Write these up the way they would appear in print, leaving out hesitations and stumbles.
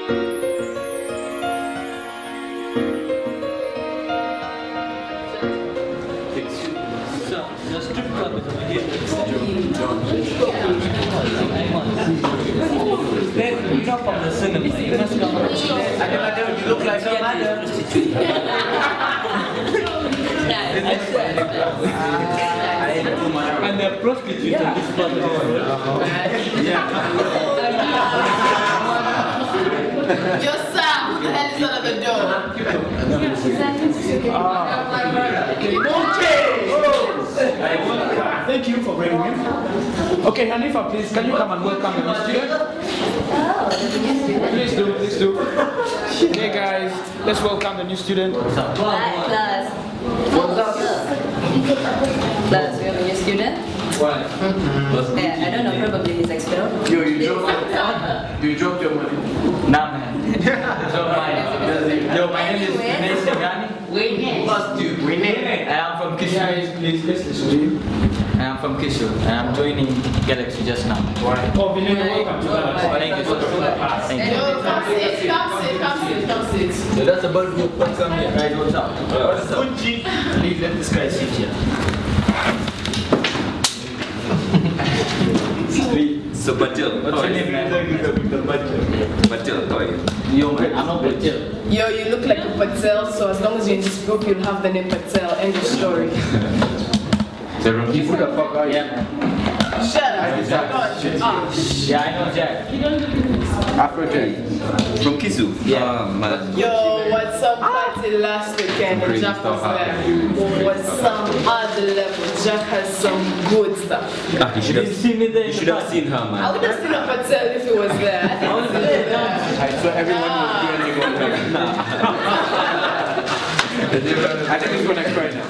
The strip club is over here. Then you know from the cinema, you must come and see that. Madam, you look like your mother. And they're prostitutes in this part of the world. Yo, Sam, who the hell is under the door? Thank you for bringing him. Okay, Hanifa, please, can you come and welcome the new student? Please do, please do. Hey guys, let's welcome the new student. Hi, class. Class, we have a new student. Why? Yeah, I don't know, probably he's expelled. Yo, you dropped your money. Nah, man. Yo, my name is Vinay Singhani. Must you? I am from Kishu. Guys, please, let's listen to you. I am from Kishu. And I'm joining Galaxy just now. Why? Oh, Vinay, welcome to the Thank you so much. Thank you. Yo, come sit, come sit, come sit, come sit. So that's about group. Welcome here. Guys, what's up? What's up? Please let this guy sit here. So Patel, What's your name, man? Patel, how are you? Yo, man, I'm not Patel. Yo, you look like a Patel, so as long as you're in this group, you'll have the name Patel. End of story. So from Kishu? Who the fuck are you? Yeah, man. Shut up. Yeah, I know Jack. Afro Jack. From Kisu? Yeah. Yo, what's some party last weekend and Jack was there? What's some other level? Jack has some good stuff. You should have seen me there. You should have seen her, I man. would have seen a Patel if he was there. I So everyone was doing one time. I think he's gonna cry now.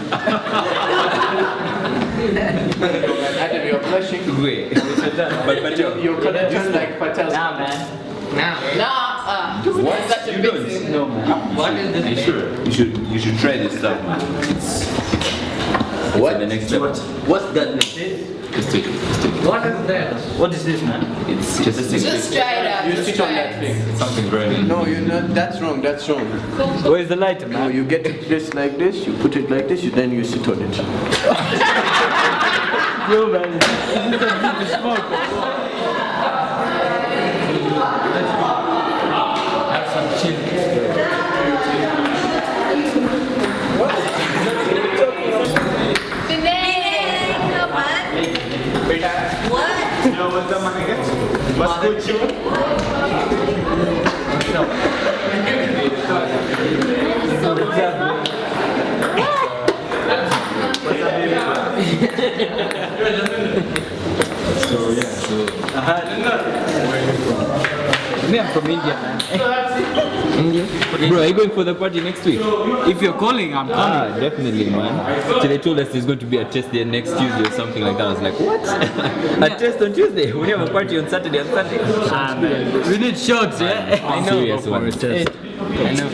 Adam, you're blushing. Wait. But Patel, You're gonna turn like Patel. Nah, man. Nah, what? such a You big don't? thing. No, man. What is this? Are you sure? You should try this stuff, man. What? The next level. What's that? Let's take it. Let's take it. What is that? What is this, man? It's just a thing. Just try it out. You just sit on try that it. thing. It's something very. No, you're not. That's wrong. That's wrong. Where's the lighter, No, man? you get this like this. You put it like this. Then you sit on it. Yo, man. This is a big smoke. Have some chill. What's the money? What's good, you? Me, I'm from India, man. India? Bro, are you going for the party next week? If you're calling, I'm coming. Definitely, man. So they told us there's going to be a test there next Tuesday or something like that. I was like, what? A test on Tuesday? We have a party on Saturday and Sunday. Ah, man. We need shots, yeah? I know. Serious one. I know.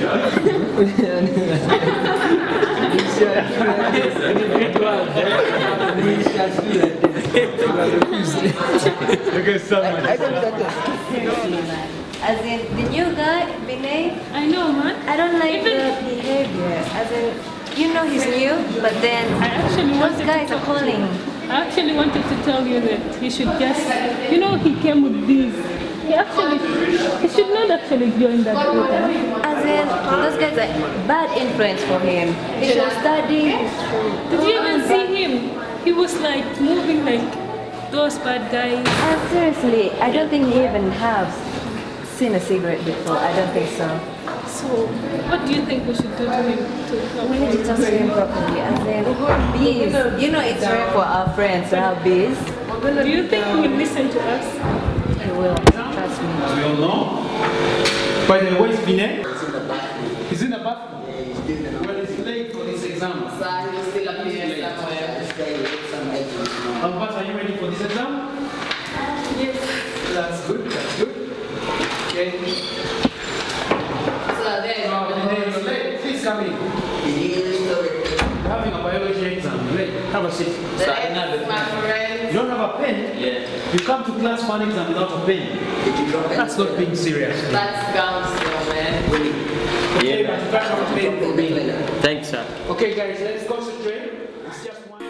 As in, the new guy, Vinay, I know, man. I don't like the behavior. As in, you know he's new, but then I actually those wanted guys to are calling. I actually wanted to tell you that he should just, you know, he came with these. He should not actually join that group. As in, those guys are bad influence for him. He should study. Did you even see him? He was like moving like those bad guys. And seriously, I don't think he even has seen a cigarette before. I don't think so. So, what do you think we should do to him? We need to talk to him properly. As in, bees. You know it's rare for our friends to have bees. Do you think he will listen to us? He will. Trust me. We all know. By the way, where's Vinay? He's in the bathroom. Well, he's late for this exam. So he'll still appear somewhere. But are you ready for this exam? Yes. That's good. That's good. Okay. So there you go. He's late. Please come in. We're having a biology exam. Late. Have a seat. That's my friend. You don't have a a pen, you come to class for an exam without a pen. That's not being serious. That's gangster, man. Okay, but if I have a pen for me. Thanks, sir. Okay, guys, let's concentrate. It's just one.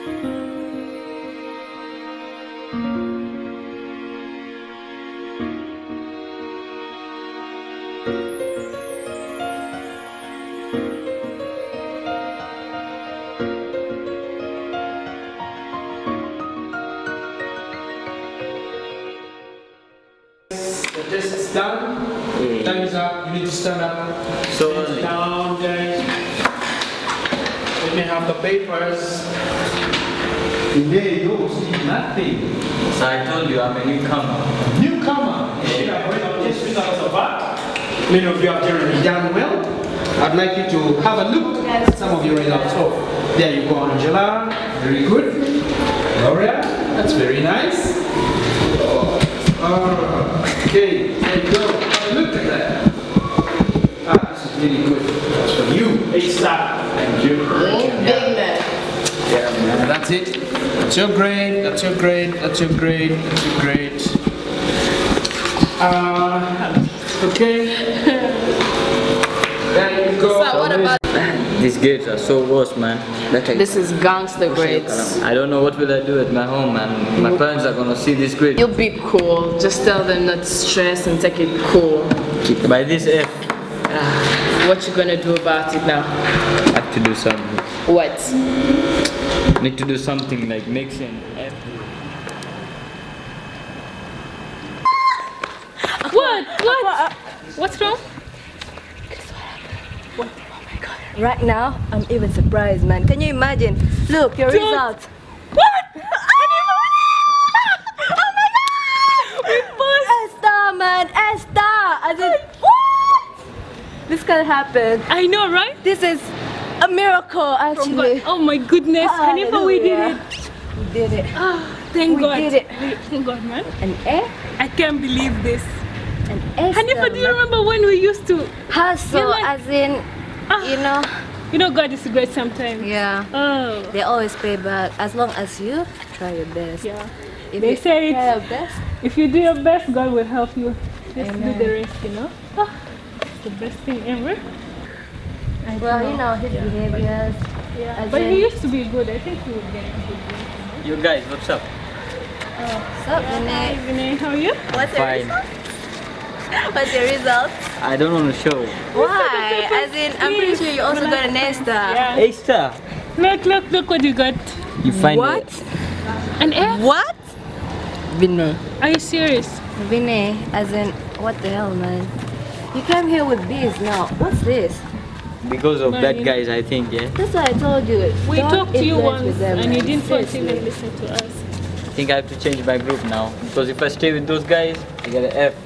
The test is done. Time is up. You need to stand up. So Sit down, guys. Let me have the papers. There you go. See nothing. So I told you I'm a newcomer. Newcomer. You should have read our test results of that. Many of you have generally done well. I'd like you to have a look at some of your results. Oh, there you go, Angela. Very good. Gloria, that's very nice. Okay, there you go. Have a look at that. Ah, this is really good. That's for you. A-star. Thank you. Big man. Yeah, man. That's it. That's your grade. That's your grade. That's your grade. That's your grade. Okay. There you go. So what about These grades are so worse, man. this is gangster grades. I don't know what will I do at my home, man. My parents are gonna see this grade. You'll be cool. Just tell them not to stress and take it cool. By this F, What you gonna do about it now? I have to do something. What? Need to do something like mixing F. What? What? What's wrong? Right now, I'm even surprised, man. Can you imagine? Look, your Don't- results. What? Oh my god! We both Esther, man, Esther! As in, what? This can happen. I know, right? This is a miracle, From actually. God. Oh my goodness, Hanifa, we did it. We did it. Ah, thank We God. did it. Thank God, man. An A, I can't believe this. an Esther. Hanifa, do you remember when we used to, Hustle, You're like- as in, you know. you know, God is great sometimes. Yeah. Oh, They always pay back as long as you try your best. yeah. If They you say try your best, if you do your best, God will help you. Just Amen. do the rest, you know. Ah, it's the best thing ever. I well, don't you know his behaviors. Yeah. as But in- he used to be good. I think he would get good. You guys, what's up? What's up, Hi, Vinay? Vinay, how are you? What's your Fine. What's your results? I don't want to show. Why? As in, I'm pretty sure you also got an A star. Yeah. Hey, star. Look what you got. You find What? An F? What? Vinay. Are you serious? Vinay, as in, what the hell, man? You came here with this now. What's this? Because of bad Mine. guys, I think, yeah. That's why I told you. We don't talked to you influence once with them, and you man. didn't want to Seriously. even listen to us. I think I have to change my group now. Because if I stay with those guys, I get an F.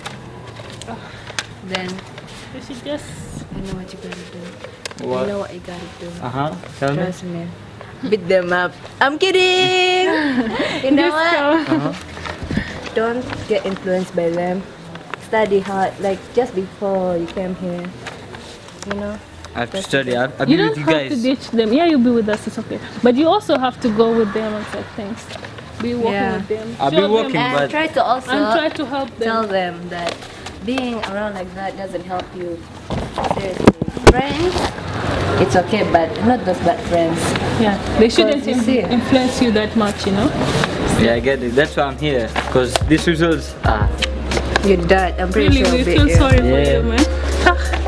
Then, You should just I know what you gotta do. What? I know what you gotta do. Uh-huh. Tell me. Trust me. Beat them up. I'm kidding! You know what? Uh-huh. Don't get influenced by them. Study hard, like just before you came here. You know? I have to study. I'll you be don't with you have to guys. ditch them. Yeah, you'll be with us. It's okay. But you also have to go with them and say things. Be walking Yeah. with them. I'll be Show them walking, And but- try to also and try to help tell them. them that being around like that doesn't help you. Seriously. Friends, it's okay, but not those bad friends. Yeah, they shouldn't you see. influence you that much, you know. Yeah, I get it. That's why I'm here. Because these results, You're dead. I'm pretty Really, sure we I'll beat feel you. sorry for Yeah. you, man.